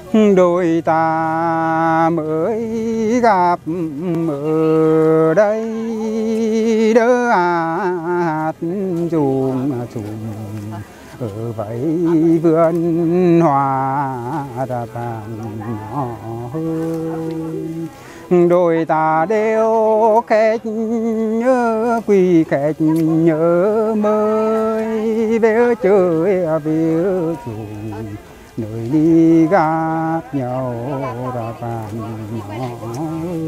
đôi ta mới gặp ở đây đỡ hạt chùm ở vậy vườn hoa ra vàng nhỏ hơn. Đôi ta đều khách nhớ quỳ khách nhớ mới về chơi về chùm nơi đi gặp nhau ra vàng nhỏ.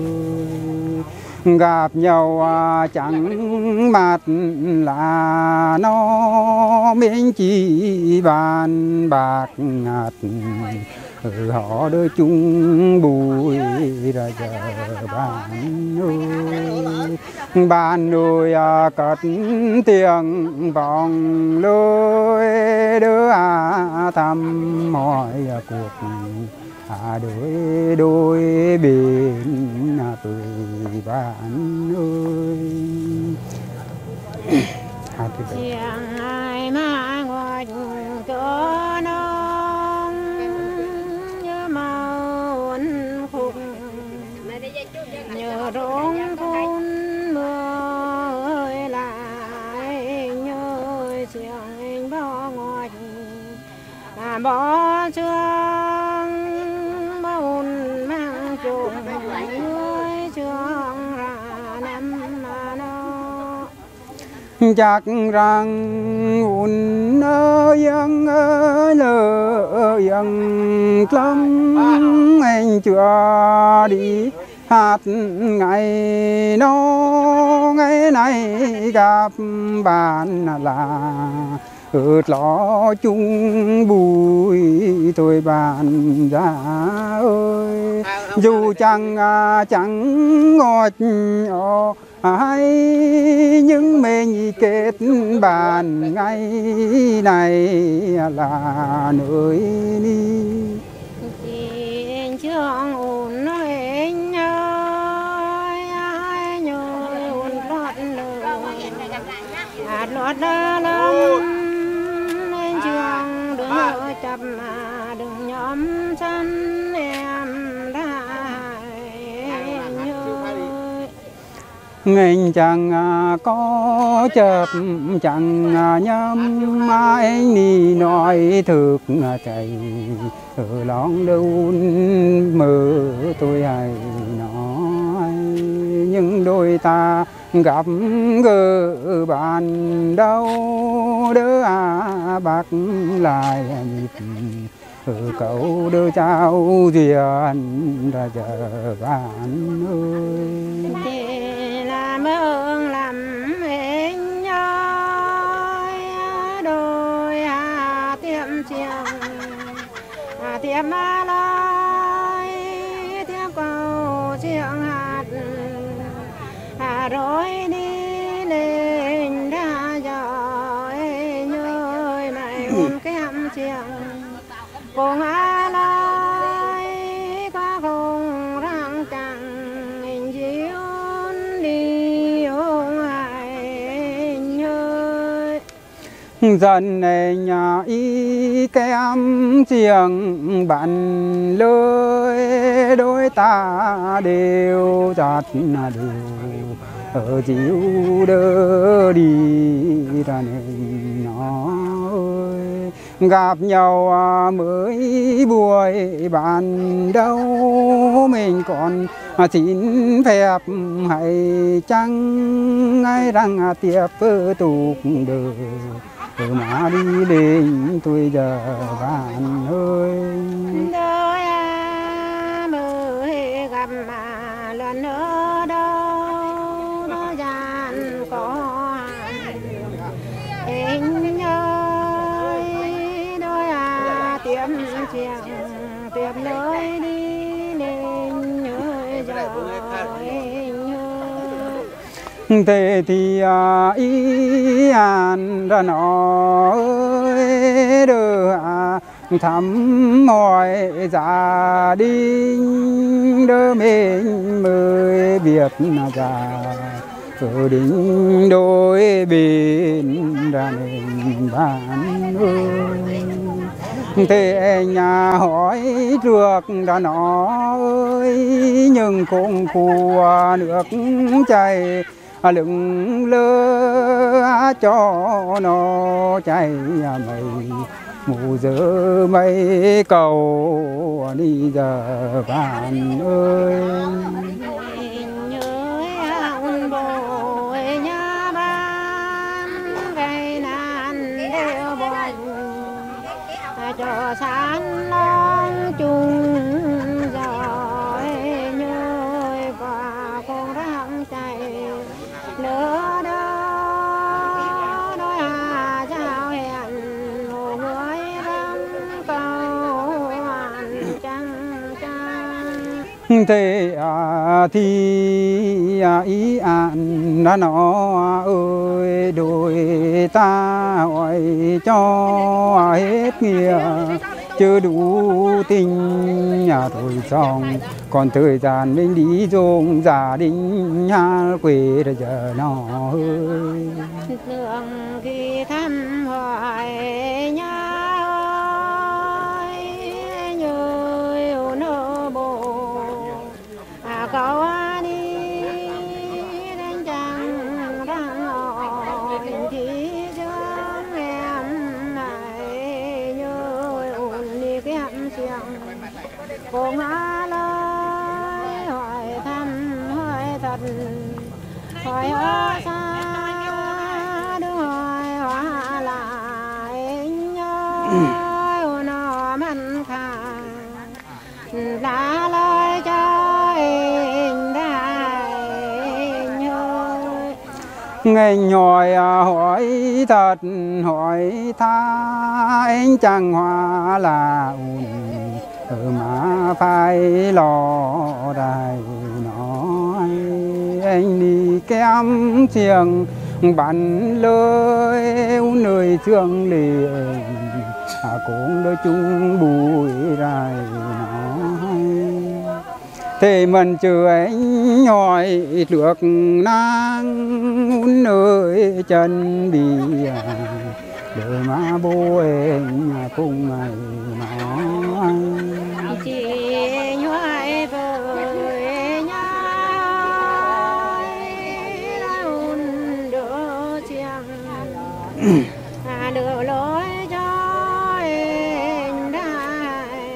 Gặp nhau chẳng mặt là nó mình chỉ bàn bạc ngặt họ đôi chung bùi ra giờ bàn ơi bàn ơi cất tiếng vòng lối đứa thăm hỏi cuộc đôi bên tuổi bạn ơi chiang ai mà ngồi cửa non nhớ màu khúc nhớ rong phun mưa ơi lại nhớ chiang bỏ ngồi bỏ trường bồn mang trùng người trường ra năm mà nó chắc rằng un yang lơ yang lắm anh chưa đi hát ngày nó ngày này gặp bạn là ướt ló chung bụi tôi bàn ra ơi dù chẳng ngọt hay nhưng mình kết bàn ngày này là nơi đi trường ổn nói anh ơi ai nhồi ổn lót lót lắm anh trường đừng nhớ chập mà đừng nhóm chân em anh chẳng có chập chẳng nhắm anh đi nói thực chạy ở lon đâu mơ tôi hay nói nhưng đôi ta gặp gỡ bàn đâu đỡ bạc lại nhịp ở cậu đỡ trao duyên ra giờ bạn ơi làm ơn làm anh ơi đôi tiệm chiều tiệm lối tiệm cầu chiều hạt rồi đi lên ra rồi nhơi mày ôm kem chiều cùng lối có cùng răng chẳng mình chiếu đi ôm ai nhơi dần này nhà y kem chiêng bạn lơi đôi ta đều chặt đều ở chiếu đỡ đi ra nên nó ơi gặp nhau mới buổi ban đâu mình còn xin phép hay chăng ai rằng tiếp tục đời mà đi đến tôi giờ bạn ơi đôi mới gặp mà lần nữa đâu nó gian có anh ơi đôi tiệm chiang tiệm lối đi lên nhớ rồi thế thì ý an ra nó ơi đưa thăm hỏi gia đình đỡ mình mới biết ra ở đỉnh đôi bên ra nên bạn ơi Thế anh hỏi trước đã nói nhưng cũng cua nước chảy lưng lơ cho nó chảy mây mù giờ mấy cầu đi giờ bạn ơi. cho sáng non chung rồi nhơi và con răng chạy lỡ đó đôi giao hẹn một người răng cầu trăng trăng thế thì ý an đã nó ơi đôi ta hỏi cho hết nghĩa chưa đủ tình nhà thôi xong còn thời gian mình đi dùng gia đình nhà quê rồi giờ nó ơi đường khi thăm hỏi nhà ơi như nô bồ cậu đi đến chẳng đang hỏi thì dương em này như ổn đi cái hạnh xiềng cùng lời hỏi thăm hỏi thật hỏi ở xa đưa hỏi hóa lại nhớ nó mạnh khả đã lời cho hình đại nhớ nghe nhòi hỏi thật hỏi tha anh chẳng hóa là mà phải lo đây nói anh đi kém chiêng bắn lơi nơi trường liền cũng đôi chung bụi rai nói thế mình chưa anh hỏi được nang nơi chân bị đời mà bố anh cùng ngày nói chị nhoài với nhau đun đỡ chiang đưa lối cho anh đại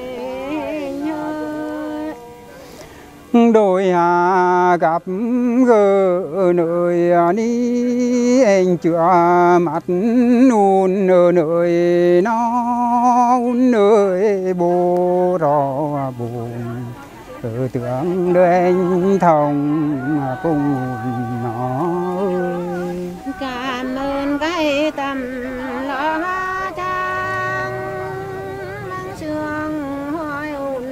nhớ đôi gặp gỡ nơi đi anh chưa mặt nôn nơi nó nơi bố rõ buồn tưởng đôi anh thông cùng nó cảm ơn cái tâm lo trang mang sương hoài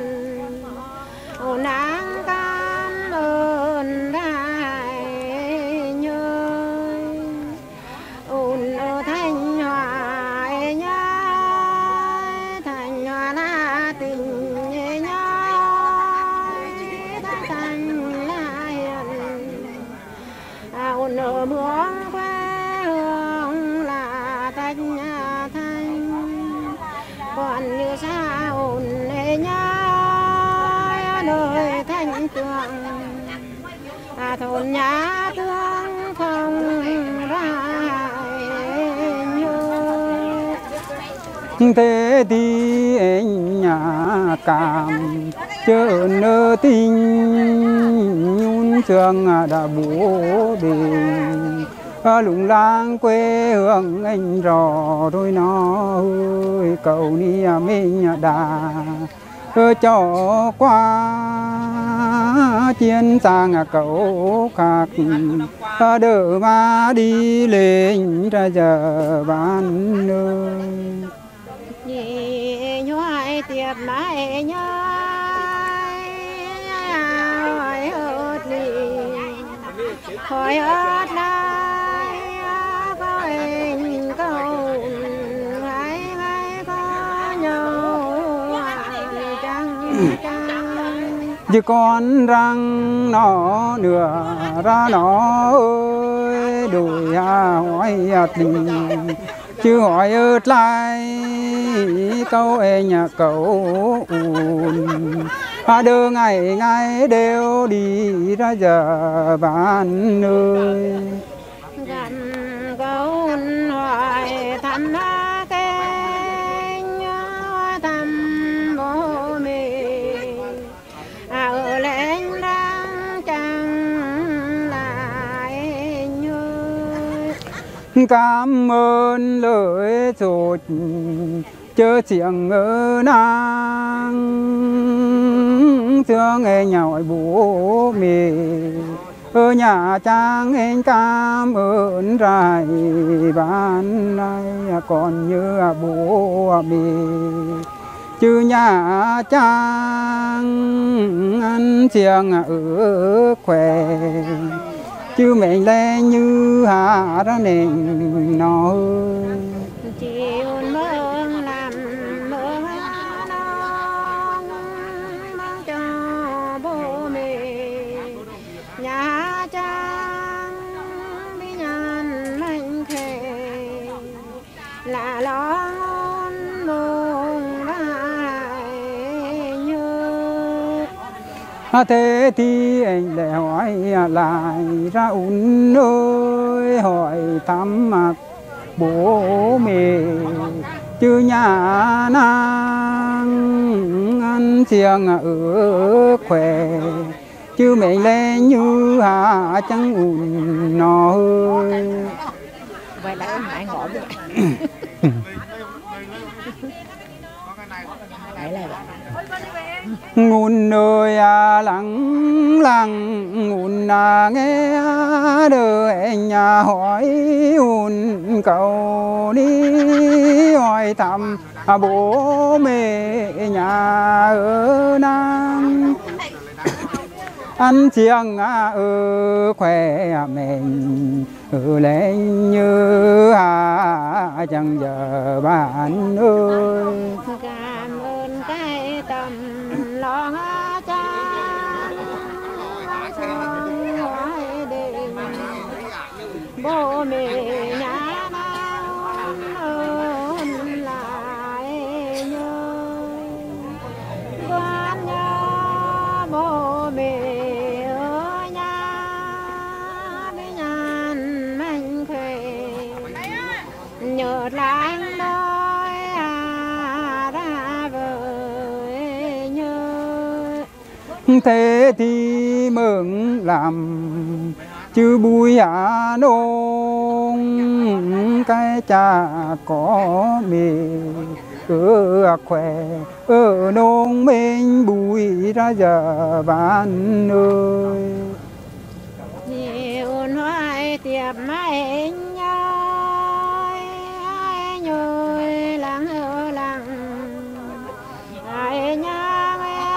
ồn áng cảm ơn đại nhớ ồn ở thanh hoài nhớ thành hoa là tình nhớ thành là hiền ồn ở muôn quê hương là thanh thanh còn như xa ồn nhớ nơi thanh tường thôn nhà tương không ra như thế thì anh nhà cảm chờ nơ tình nhún trường đã bố đình lùng lang quê hương anh rò đôi nó ơi cầu ni mình đà cho qua chiến sang cậu cạc đỡ mà đi lên ra giờ bán nơi nhị nhoài tiệp mãi nhai hỏi hớt lì hỏi hớt lai có hình câu gái gái có nhau trăng trăng chứ con răng nó nửa ra nó ơi đôi hỏi tình chứ hỏi ớt lại câu e nhà cậu đưa ngày ngày đều đi ra giờ bạn ơi gần câu hỏi thăm thăm bố mẹ ở lên đang chẳng lại như cảm ơn lời rồi chớ chuyện ngỡ nàng thương nghe nhỏi bố mẹ ở nhà trang anh cảm ơn rài ban nay còn như bố mẹ chứ nhà trang ăn chiêng ở khỏe chứ mình lên như hạ ra nền nó chiều mơ làm mơ non mang cho bố mẹ nhà trang bí nhàn mạnh khề là lo buồn lại như thế thì anh lại hỏi lại ra un ơi hỏi thăm mặt bố mẹ chứ nhà nàng ăn chiêng ở khỏe chứ mình lên như hạ chẳng ủn nó ơi vậy là em hại ngộ vậy ngùn ơi lặng lặng ngùn nghe đời nhà hỏi ùn cầu đi hỏi thăm bố mẹ nhà ở nam ăn chiêng ở khỏe mình ở lên như chẳng giờ bạn ơi cảm ơn cái tâm lo cha hỏi đình bố mẹ nhà ơn lại nhớ quan nhớ bố mẹ ở nhà với nhàn mạnh khỏe nhớ lại đôi ra vời nhớ thế thì mừng làm chứ bùi nông cái cha có mẹ ở khỏe ở nông mình bùi ra giờ bạn ơi nhiều nói tiệp mai nhơi nhơi lặng ở lặng ai nhang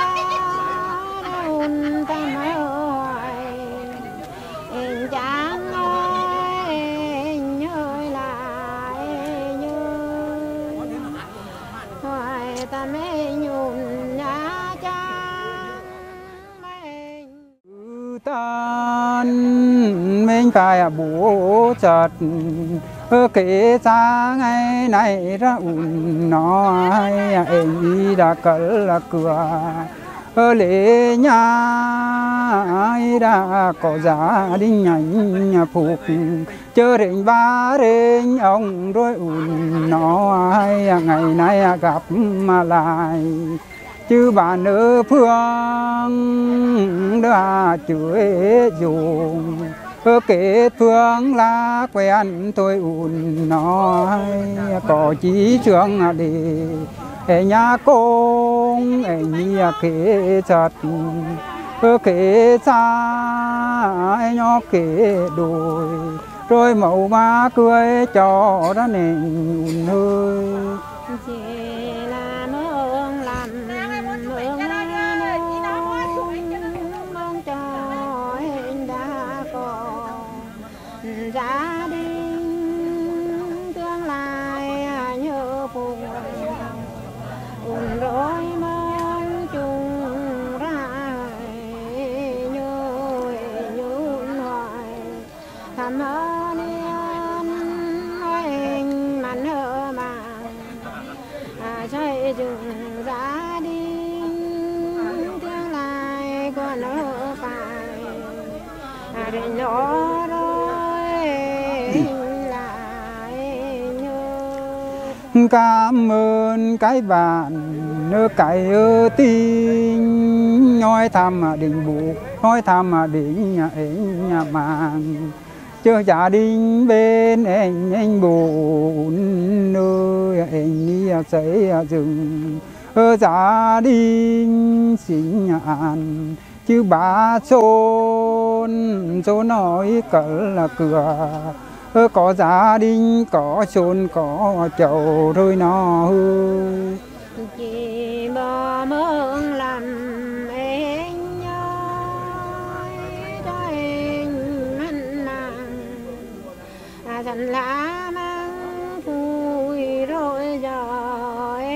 đun tâm hỏi em chẳng ơi nhơi lại nhơi hỏi ta mê nhùn nhà trang tan mình phải bố chợt kể ra ngày này ra ủn nói em đi đã cỡ là cửa lễ nhà ai đã có gia đình nhánh phục chờ đến ba đến ông rồi ủn nói ngày nay gặp mà lại chứ bà nữ phương đã chửi dùng kết phương là quen tôi ủn nói có chí trường để nhà công nhà kế chặt kế xa nhỏ kế đồi rồi mẫu ba cười cho đã nền ủn hơi chỉ là mơ làm mơ mong cho anh đã có gia đình tương lai nhớ phụng rồi mong chung ra nhớ hoài thầm ơn anh mạnh hơn đến đó rồi lại nhớ. Cảm ơn cái bạn nơi cái tin nói thăm đình buộc nói thăm đến nhà màng chưa gia đình bên anh buồn nơi anh đi xây dựng gia đình xin nhàn chứ bà xôn nói cỡ là cửa có gia đình có xôn có chầu thôi nó ơi chỉ bỏ mương làm anh nhói cho anh mặn nàng dần lá mang vui rồi giỏi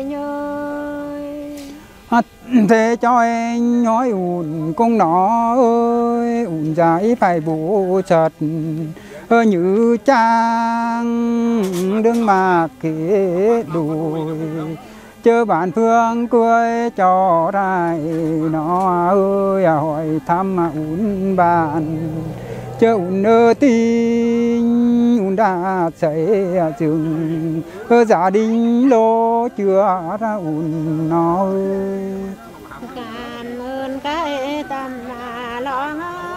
nhơi thế cho anh nói ủn con nó ơi ủn dài phải bố chật như trang đương mà kế đùi chớ bạn phương cười cho rai nó ơi hỏi thăm ủn bạn chớ ủn tin ủn đã xảy chừng gia đình lô chưa ra ủn nó ơi cảm ơn cái tâm lo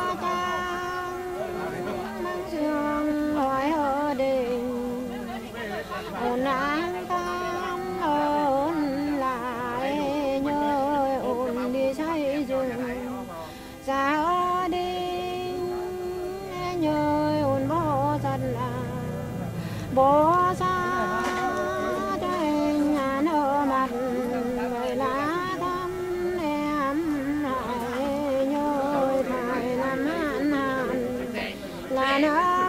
ôn an tâm ôn lại nhớ ôn đi xây dựng gia đình nhớ ôn bố thật là bố xa cho anh nở mặt người lá thăm em lại nhớ phải làm hạn là nó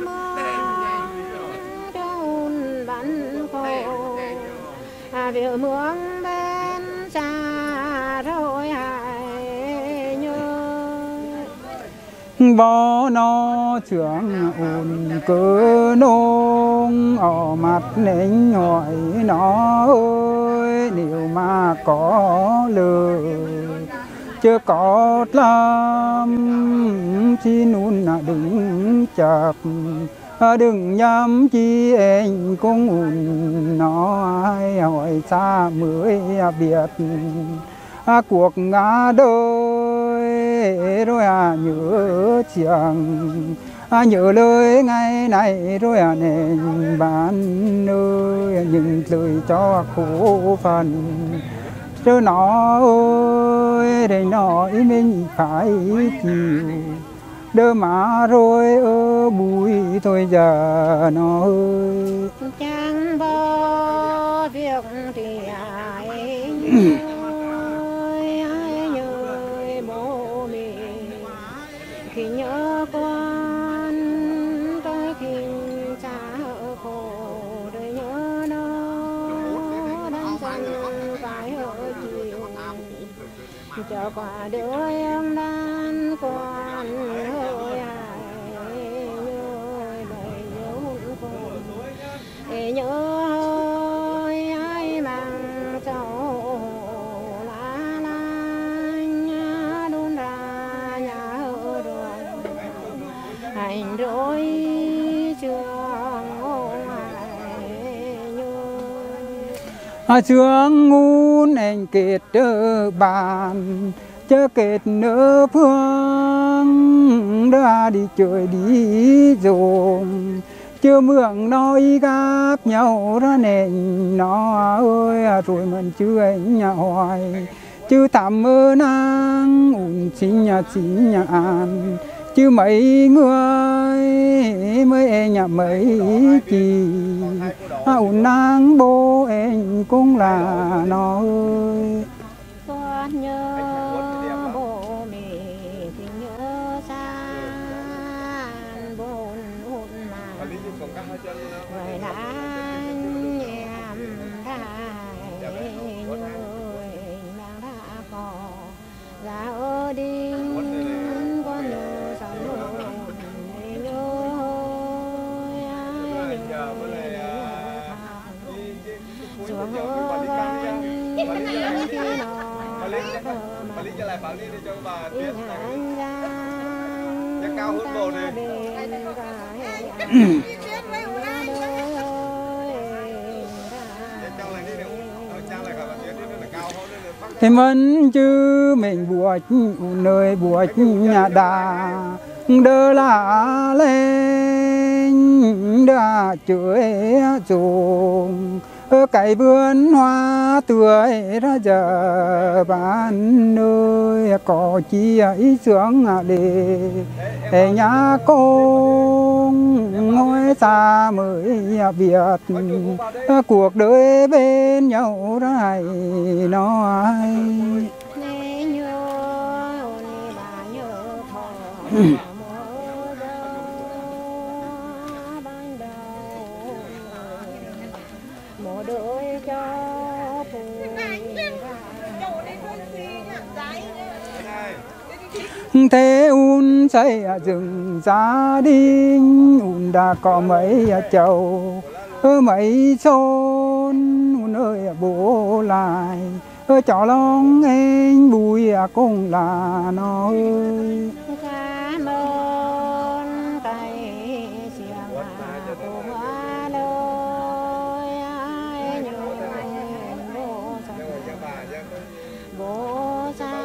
việc mướn bên xa rồi hãy nhớ bó nó trưởng ồn cơ nông ở mặt nến hỏi nó ơi nếu mà có lời chưa có lắm chi nun đừng chập đừng nhắm chi anh cũng ủn nó ai hỏi xa mới biết cuộc ngã đôi rồi nhớ chàng nhớ lời ngày này rồi nên bán nơi những lời cho khổ phần chứ nó ơi để nói mình phải chịu đơ mà rồi bụi thôi giờ nó ơi chẳng bỏ việc thì ai nhớ bố mẹ khi nhớ con tôi khi xa khổ đời nhớ nó đang dần phải ở chiều cho quả đời em đang còn nhớ ơi ai mang cháu lá la đun ra nhà ở rồi hành rồi trường nhớ trường ngun anh kết đỡ bàn chớ kết nỡ phương đã đi chơi đi dùng chưa mượn nói gặp nhau ra nên nó ơi rồi mình chưa anh nhà hoài chứ tạm ơn anh ủn xin nhà an chứ mấy người mới nhà mấy chị ủn nang bố anh cũng là nó ơi con nhớ bố mẹ thì nhớ xa bồn hôn mà vậy là anh em đã người mang đã có ra ở đi con nhớ sao nhớ xuống hứa gan khi nó Bà Lý trả lại Bảo Lý để cho bà biết cao hơn bầu này. Thêm vẫn chứ mình buộc nơi buộc nhà đà đơ là lên đã chửi dùng cày vườn hoa tươi ra giờ bán nơi có chi ấy sướng để nhà con ngôi xa mới Việt cuộc đời bên nhau rồi nói thế un xây rừng gia đình un đã có mấy chầu mấy xôn un ơi bố lại cho lòng anh bùi cũng là nó ơi cảm ơn tay xiềng cùng lời ai nhớ bố xa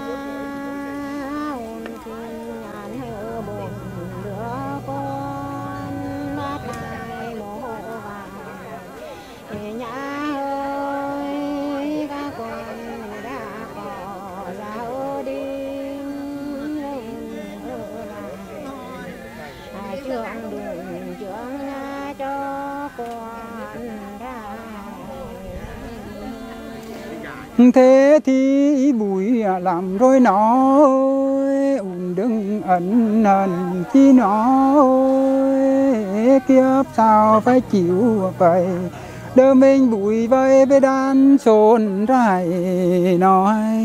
thế thì bùi làm rồi nó đừng ẩn hận chi nó kiếp sao phải chịu vậy đỡ mình bùi vây với đàn xôn rải nói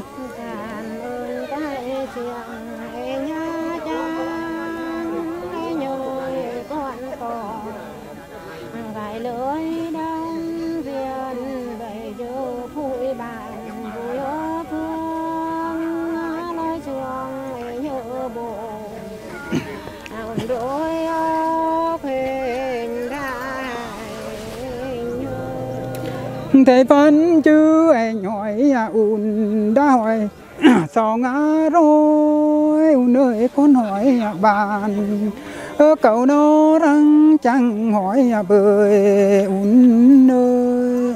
thế vẫn chứ anh hỏi un đã hỏi sao ngã rồi un ơi con hỏi bạn cậu nó đang chẳng hỏi bơi un ơi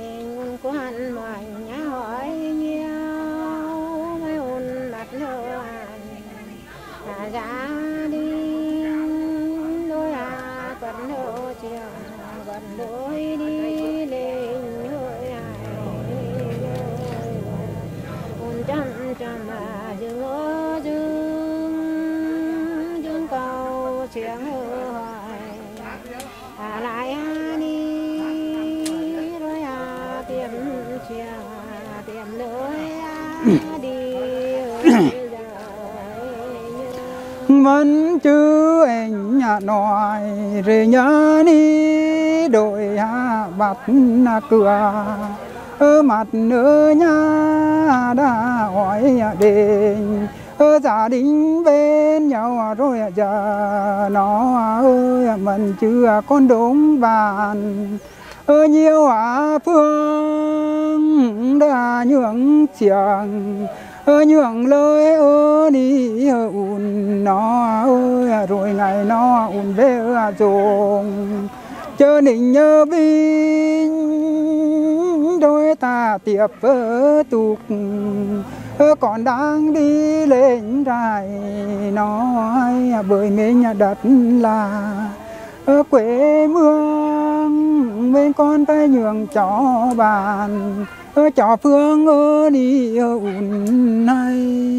vẫn chứ anh nói rồi nhớ đi đội bắt cửa mặt nữa nhà đã hỏi đến gia đình bên nhau rồi giờ nó ơi mình chưa con đúng bàn nhiều phương đã nhường trường nhường lời đi un nó ơi rồi ngày nó un về dùng chờ định nhớ vinh đôi ta tiệp tục còn đang đi lên trại nói bởi mình đất là quê mương bên con phải nhường cho bạn cho phương đi un này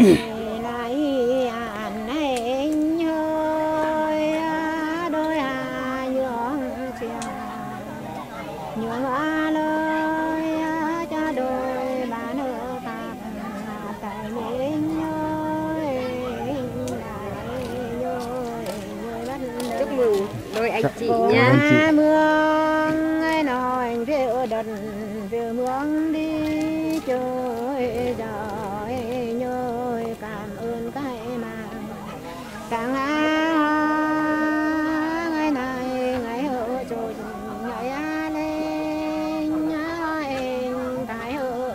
đôi anh chị nha. Mương ai nói về đất về mương đi chơi đời nhơi cảm ơn cái mà càng ngày này ngày ở rồi ngày lên thái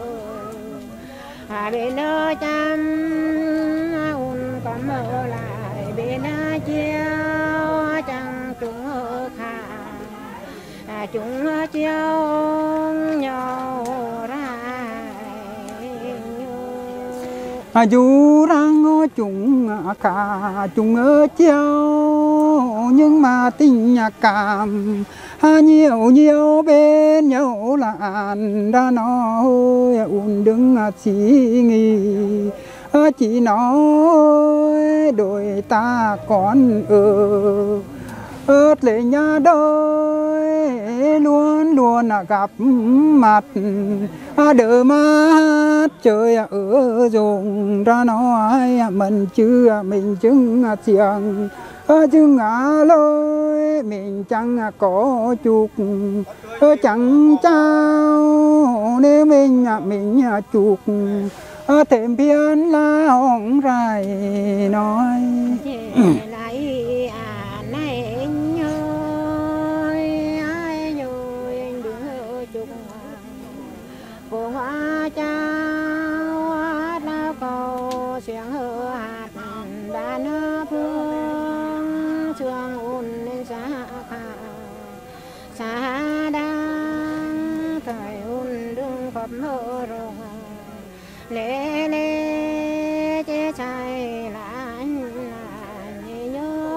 ở bên nơi chăm un có mơ lại bên chiều chẳng chúng ở khả chúng chiều nhau ra dù rằng chúng cả chúng ở chiều nhưng mà tình cảm nhiều nhiều bên nhau là ăn đã nói un đừng suy nghĩ chỉ nói đôi ta còn ớt lệ nhà đôi luôn luôn gặp mặt đỡ mắt trời ở dùng ra nói mình chưa mình chứng xiềng chứng lối mình chẳng có chục chẳng trao nếu mình chục thêm biến la hồng rài nói lại này nhơi ai nhồi đứng ở chục cô hoa trao lao cầu xiềng hơ hạt đã nơ phương trường un lên xa đang thời un đừng phẩm hơ rồng lê lê chế chạy là nhớ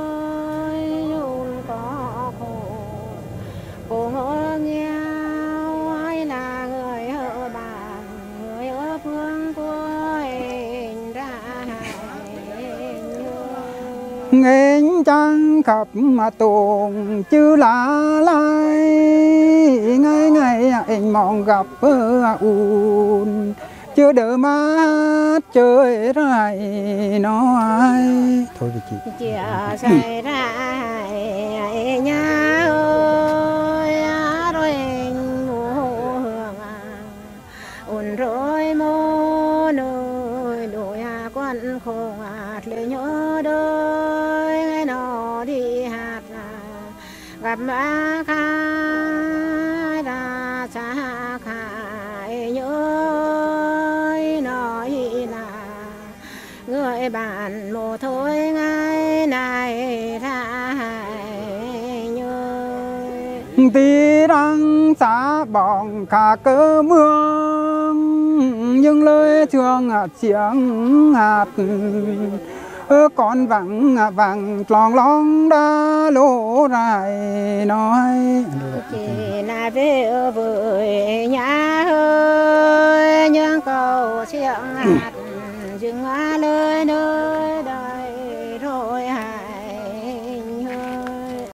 un có khổ nghèo ai là người ở bàn người ở phương cuối ra nghe chẳng khắp mà tồn chứ là lai ngày ngày anh mong gặp un chưa đỡ mắt trời rải nói thôi thì chị chia xảy ra nhà ơi rồi ngủ hương ổn rồi mô nơi đôi quan khổ lấy nhớ đời ngày nó đi hạt gặp má khai ra xa khai nhớ người bạn mồ thôi ngày này ra nhớ tí đang xa bỏng cả cơ mương nhưng lời thương tiếng hạt con vắng vàng lon lon đã lỗ rài nói chỉ là về với nhà hơi nhưng cầu tiếng hạt dừng lời nơi